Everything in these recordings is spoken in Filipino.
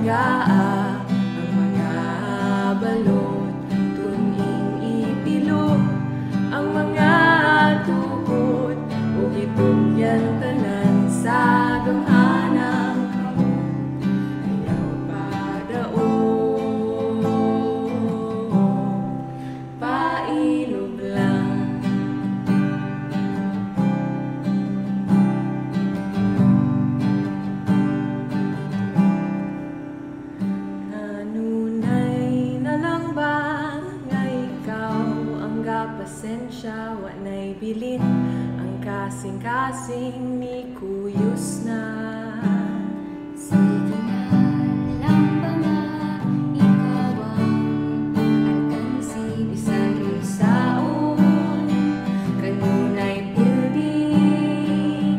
banggaa ang mga balot, tuning ipilo ang mga tuhod, ug itugyan tanan sa gamhanang kamot. Ayaw padaog, pailog lang. Pasensya, wa na'y bilin ang kasing-kasing ni kuyos na. Sige na lang ba nga, ikaw ang alkansi. Bisan unsaon, kanunay pwede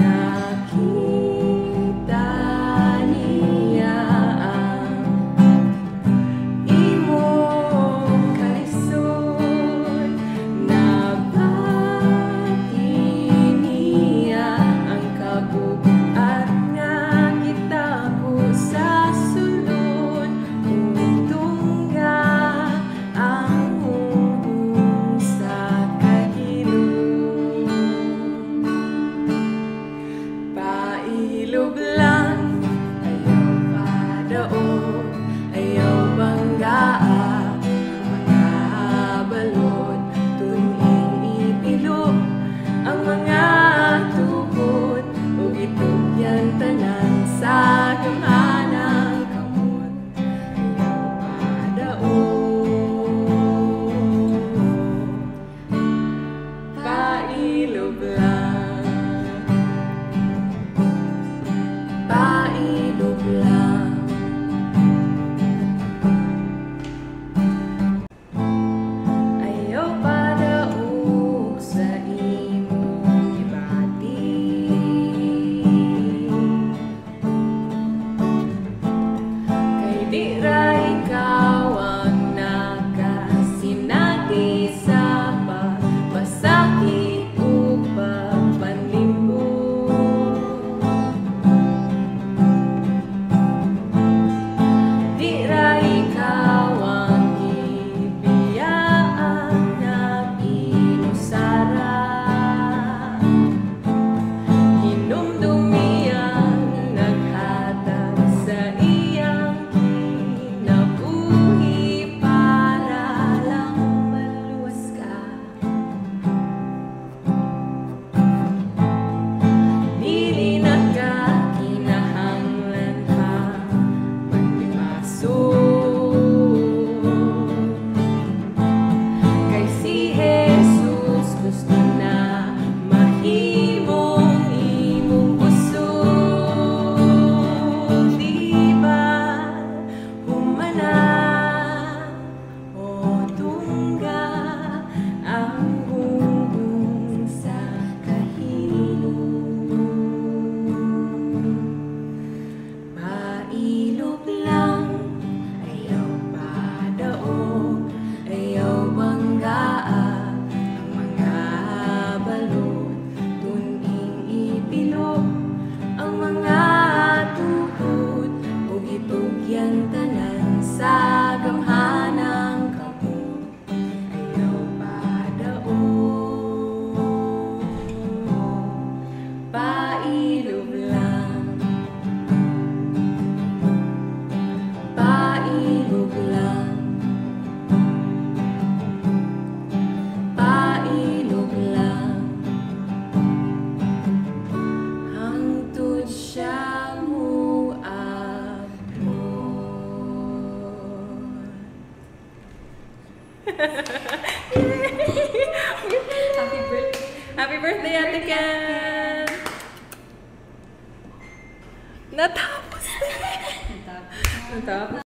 nakita niya ang imong kalisod. Pailog lang, ayaw padaog, ayaw banggaa ang mga balot, tuning ipilo ang mga tuhod, ug itugyan tanan sa gamhanang kamot. Ayaw padaog, pailog lang. Pailog lang. Ayaw padaog sa imong gibati, kay di ra ikaw ang nakasinati sa pagpasakit ug pagpanlimbo. Happy birthday, Ate Ken! Natapos na! Natapos.